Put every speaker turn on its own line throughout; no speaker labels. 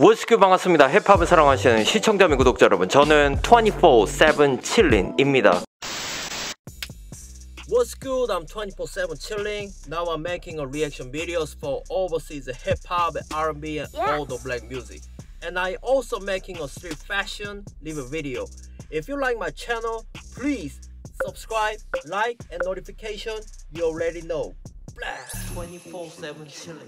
워스큐 반갑습니다. 힙합을 사랑하시는 시청자 및 구독자 여러분, 저는 24/7 chilling입니다. What's good? I'm 24/7 chilling. Now I'm making a reaction videos for overseas hip hop, R&B, and all the black music. And I also making a street fashion review video. If you like my channel, please subscribe, like, and notification. You already know. Blast 24/7 chilling.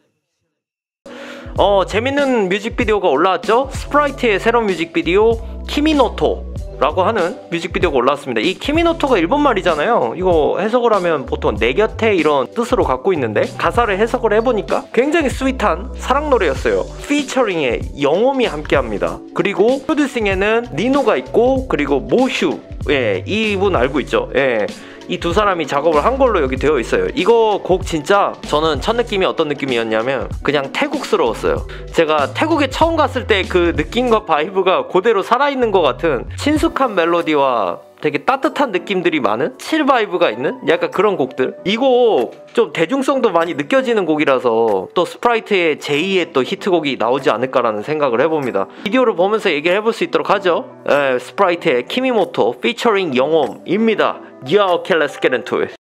재밌는 뮤직비디오가 올라왔죠? 스프라이트의 새로운 뮤직비디오 키미노토라고 하는 뮤직비디오가 올라왔습니다. 이 키미노토가 일본말이잖아요. 이거 해석을 하면 보통 내 곁에 이런 뜻으로 갖고 있는데, 가사를 해석을 해보니까 굉장히 스윗한 사랑 노래였어요. 피처링에 영홈이 함께합니다. 그리고 프로듀싱에는 니노가 있고, 그리고 모슈, 이분 알고 있죠? 이 두 사람이 작업을 한 걸로 여기 되어 있어요. 이거 곡 진짜 저는 첫 느낌이 어떤 느낌이었냐면 그냥 태국스러웠어요. 제가 태국에 처음 갔을 때 그 느낌과 바이브가 그대로 살아있는 것 같은 친숙한 멜로디와 되게 따뜻한 느낌들이 많은 칠 바이브가 있는 약간 그런 곡들. 이 곡 좀 대중성도 많이 느껴지는 곡이라서 또 스프라이트의 제2의 또 히트곡이 나오지 않을까라는 생각을 해봅니다. 비디오를 보면서 얘기를 해볼 수 있도록 하죠. 스프라이트의 키미모토 피처링 영홈입니다. Yo, okay, let's get into it.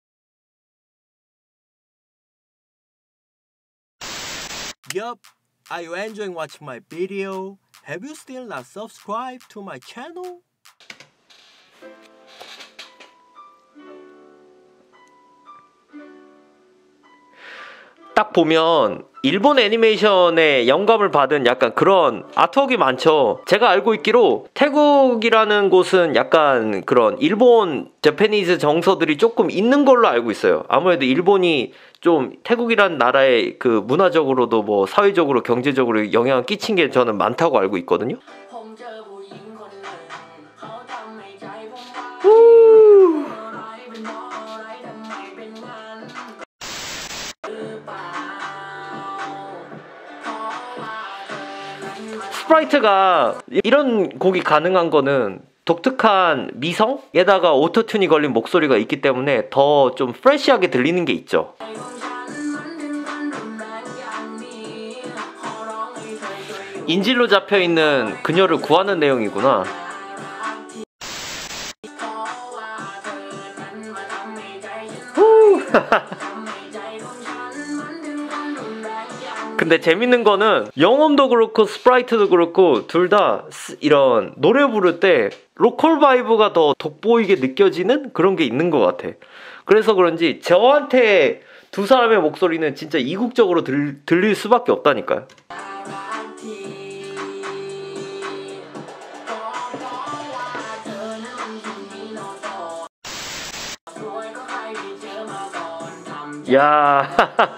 Yup, are you enjoying watching my video? Have you still not subscribed to my channel? 딱 보면 일본 애니메이션에 영감을 받은 약간 그런 아트웍이 많죠. 제가 알고 있기로 태국이라는 곳은 약간 그런 일본 재패니즈 정서들이 조금 있는 걸로 알고 있어요. 아무래도 일본이 좀 태국이란 나라의 그 문화적으로도 뭐 사회적으로 경제적으로 영향을 끼친 게 저는 많다고 알고 있거든요. 스프라이트가 이런 곡이 가능한 거는 독특한 미성에다가 오토튠이 걸린 목소리가 있기 때문에 더 좀 프레시하게 들리는 게 있죠. 인질로 잡혀있는 그녀를 구하는 내용이구나. 근데 재밌는 거는 영홈도 그렇고 스프라이트도 그렇고 둘 다 이런 노래 부를 때 로컬 바이브가 더 돋보이게 느껴지는 그런 게 있는 것 같아. 그래서 그런지 저한테 두 사람의 목소리는 진짜 이국적으로 들릴 수밖에 없다니까요. 야.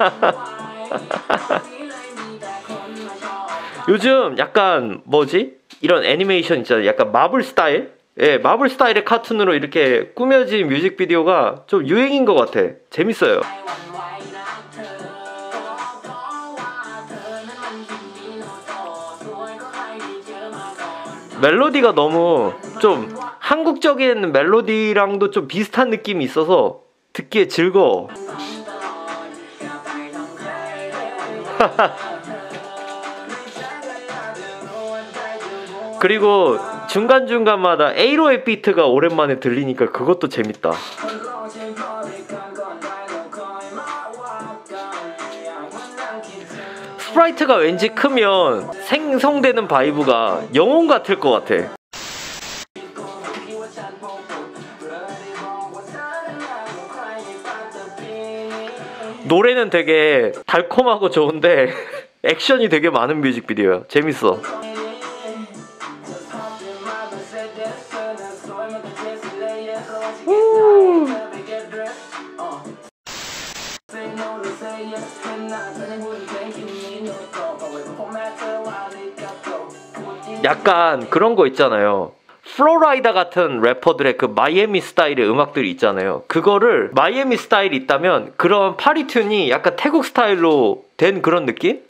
요즘 약간 뭐지? 이런 애니메이션 있잖아요. 약간 마블 스타일? 마블 스타일의 카툰으로 이렇게 꾸며진 뮤직비디오가 좀 유행인 것 같아. 재밌어요. 멜로디가 너무 좀 한국적인 멜로디랑도 좀 비슷한 느낌이 있어서 듣기에 즐거워. 그리고 중간중간마다 808 비트가 오랜만에 들리니까 그것도 재밌다. 스프라이트가 왠지 크면 생성되는 바이브가 영혼 같을 것 같아. 노래는 되게 달콤하고 좋은데 액션이 되게 많은 뮤직비디오야. 재밌어. 약간 그런 거 있잖아요. 플로라이다 같은 래퍼들의 그 마이애미 스타일의 음악들이 있잖아요. 그거를 마이애미 스타일이 있다면 그런 파리튠이 약간 태국 스타일로 된 그런 느낌?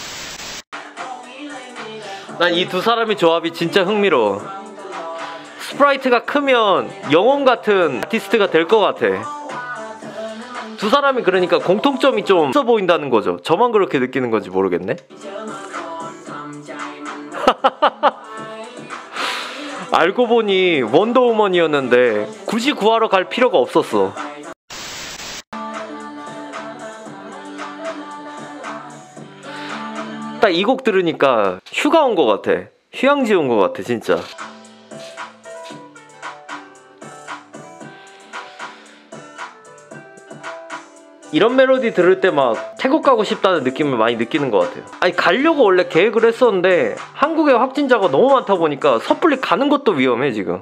난 이 두 사람의 조합이 진짜 흥미로워. 스프라이트가 크면 영혼 같은 아티스트가 될 것 같아. 두 사람이 그러니까 공통점이 좀 있어 보인다는 거죠. 저만 그렇게 느끼는 건지 모르겠네. 알고 보니 원더우먼이었는데 굳이 구하러 갈 필요가 없었어. 딱 이 곡 들으니까 휴가 온 것 같아. 휴양지 온 것 같아 진짜. 이런 멜로디 들을 때 막 태국 가고 싶다는 느낌을 많이 느끼는 것 같아요. 아니 가려고 원래 계획을 했었는데 한국에 확진자가 너무 많다 보니까 섣불리 가는 것도 위험해 지금.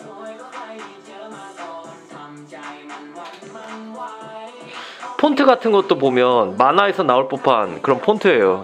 폰트 같은 것도 보면 만화에서 나올 법한 그런 폰트예요.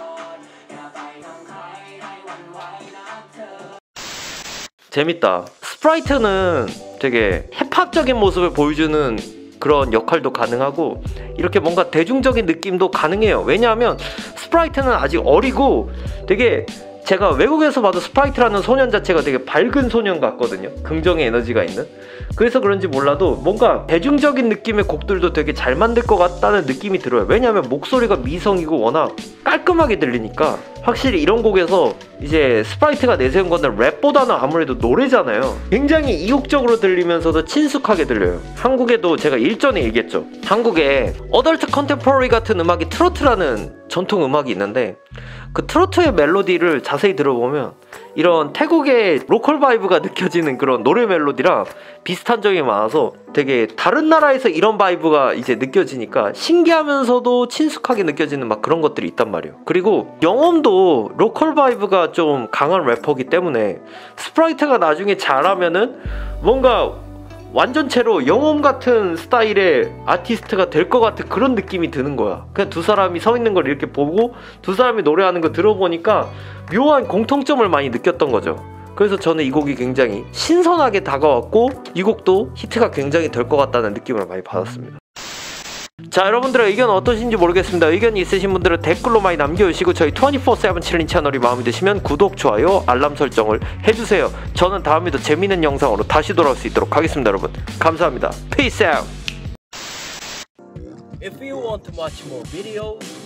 재밌다. 스프라이트는 되게 힙합적인 모습을 보여주는 그런 역할도 가능하고 이렇게 뭔가 대중적인 느낌도 가능해요. 왜냐하면 스프라이트는 아직 어리고 되게 제가 외국에서 봐도 스프라이트라는 소년 자체가 되게 밝은 소년 같거든요. 긍정의 에너지가 있는. 그래서 그런지 몰라도 뭔가 대중적인 느낌의 곡들도 되게 잘 만들 것 같다는 느낌이 들어요. 왜냐하면 목소리가 미성이고 워낙 깔끔하게 들리니까. 확실히 이런 곡에서 이제 스프라이트가 내세운 거는 랩보다는 아무래도 노래잖아요. 굉장히 이국적으로 들리면서도 친숙하게 들려요. 한국에도 제가 일전에 얘기했죠. 한국에 어덜트 컨템포러리 같은 음악이 트로트라는 전통 음악이 있는데 그 트로트의 멜로디를 자세히 들어보면 이런 태국의 로컬 바이브가 느껴지는 그런 노래 멜로디랑 비슷한 점이 많아서 되게 다른 나라에서 이런 바이브가 이제 느껴지니까 신기하면서도 친숙하게 느껴지는 막 그런 것들이 있단 말이에요. 그리고 영엄도 로컬 바이브가 좀 강한 래퍼기 때문에 스프라이트가 나중에 잘하면은 뭔가 완전체로 영엄 같은 스타일의 아티스트가 될 것 같은 그런 느낌이 드는 거야. 그냥 두 사람이 서 있는 걸 이렇게 보고 두 사람이 노래하는 거 들어보니까 묘한 공통점을 많이 느꼈던 거죠. 그래서 저는 이 곡이 굉장히 신선하게 다가왔고 이 곡도 히트가 굉장히 될 것 같다는 느낌을 많이 받았습니다. 자, 여러분들의 의견 어떠신지 모르겠습니다. 의견이 있으신 분들은 댓글로 많이 남겨주시고 저희 24/7 칠린 채널이 마음에 드시면 구독, 좋아요, 알람 설정을 해주세요. 저는 다음에도 재밌는 영상으로 다시 돌아올 수 있도록 하겠습니다. 여러분 감사합니다. Peace out. If you want to watch more videos